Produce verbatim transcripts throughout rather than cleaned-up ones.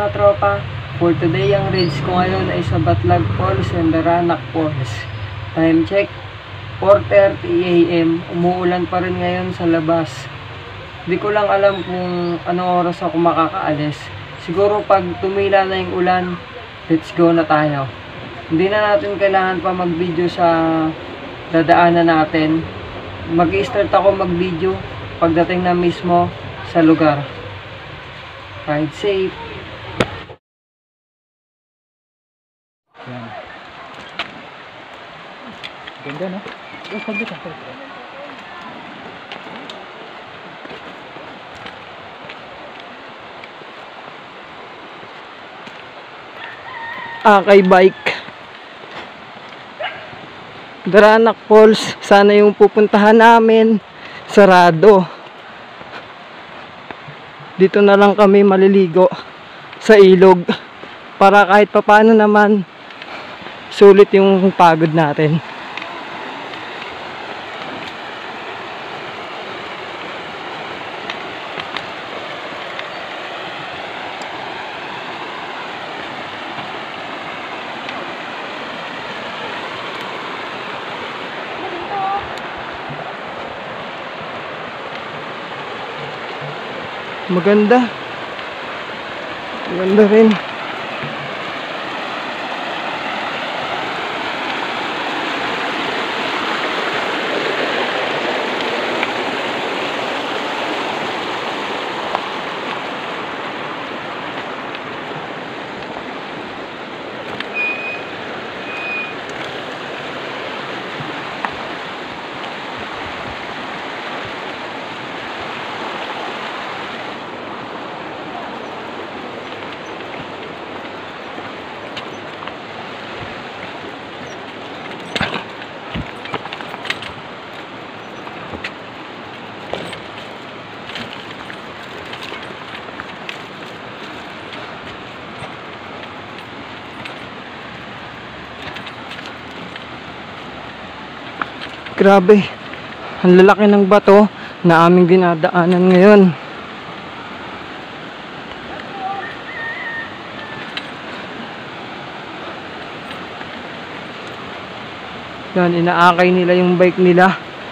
mga tropa, for today ang reads ko ngayon ay sa Batlag Falls and Daranac Falls. Time check, four thirty a m Umuulan pa rin ngayon sa labas. Hindi ko lang alam kung anong oras ako makakaalis. Siguro pag tumila na yung ulan, let's go na tayo. Hindi na natin kailangan pa mag-video sa dadaanan natin. Mag-i-start ako mag-video pagdating na mismo sa lugar. Ride safe. Yan. Ganda, no? Oh, pagdito ako. Akay bike. Daranac Falls. Sana yung pupuntahan namin. Sarado. Dito na lang kami maliligo sa ilog para kahit papaano naman sulit yung pagod natin. Maganda. Maganda rin. Grabe, ang lalaki ng bato na aming dinadaanan ngayon. Yan, inaakay nila yung bike nila.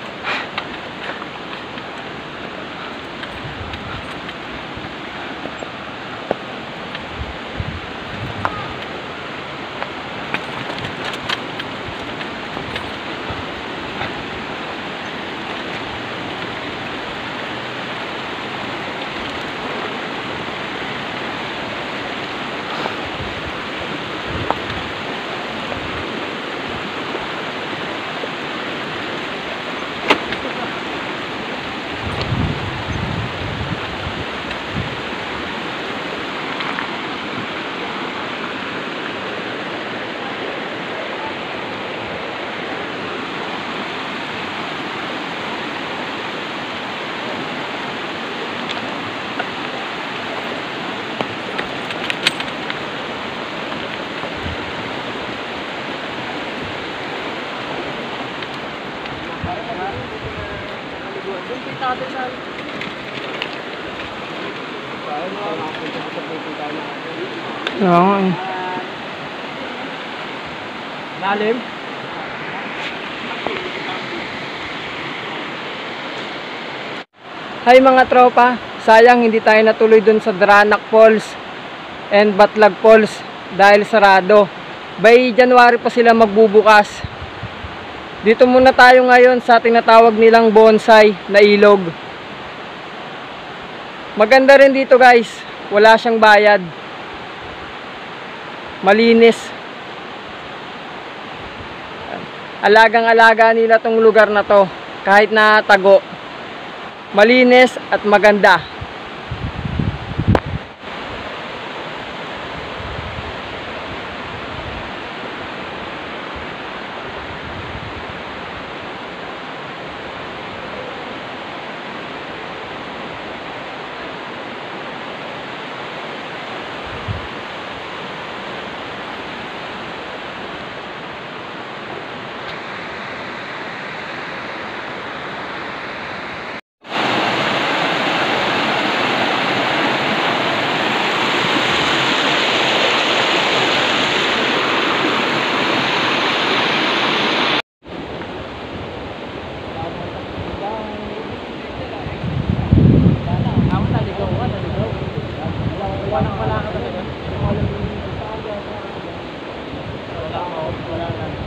Oo. Lalim. Hi mga tropa, sayang hindi tayo natuloy dun sa Daranac Falls and Batlag Falls dahil sarado. By January pa sila magbubukas. Dito muna tayo ngayon sa tinatawag nilang bonsai na ilog. Maganda rin dito guys, wala siyang bayad. Malinis. Alagang-alaga nila tong lugar na to kahit na tago. Malinis at maganda.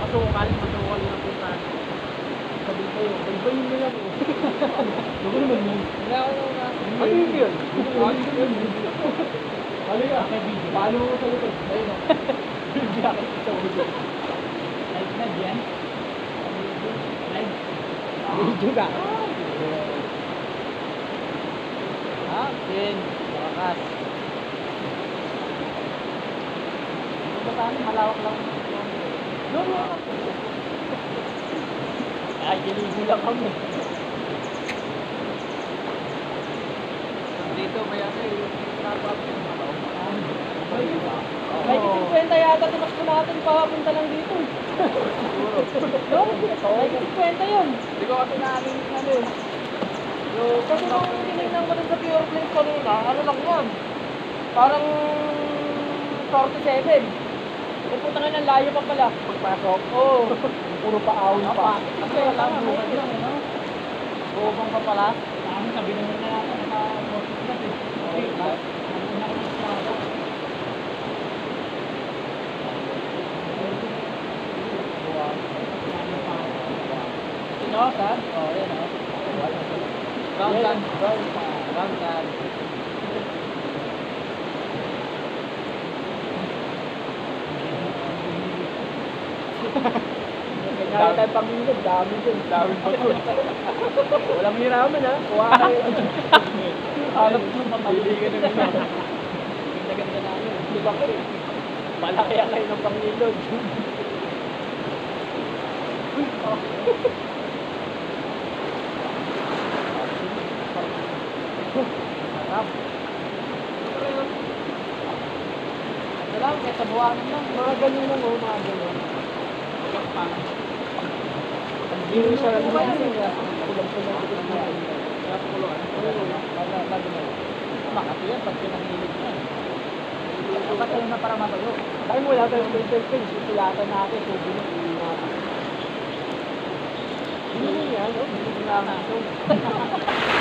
masukal, masukal na po tayo. Sabi ko yun, baybayin mo lang. Huwag naman yun. Wala ako na. Ano yun yun? Ano yun? Paano mo sa likod? Ayun o. Live na dyan? Live? Video ka? Ah, pin. Nakakas. Ito ba tayo? Malawak lang. No, no. Ay, giligo lang kami. Dito, may ano yung trapap yung malaw. May kwenta yata tumas ko natin papunta lang dito. No? May kwenta yun. Hindi ko kasi namin ano eh. Kasi nung tinignan ko rin sa Pure Place kanina, ano lang yan? Parang forty-seven. Eh, puta nga ng layo pa pala. Pagpasok. Oo. Puro paawin pa. Kasi wala mo naman lang, ano? Bubong pa pala. Saan sabi naman na natin sa forty-seven eh. Okay, nauna ko ng plato. Sino? Saan? Oo, yan o. Round gun. Round gun. Kaya tayo pangilog, dami din. Dami pa ito. Walang hiraman ha. Kuha kayo. Alam ko, mamali ka na nila. Ganda-ganda namin. Di ba kayo? Malaki ang kayo ng pangilog. Sarap. Ito lang, kahit sa buwanan lang. Mga ganun lang o, mga ganun. Hindi siya lang naman siya. Kulang ko lang dito na. Kaya pakuluan. Makati yan pag pinahilip niya. Dapat tayo na para matayo. Tayo mo wala tayong filter page. Isulatan natin. Tubo na. Hindi mo yan. Hindi mo na.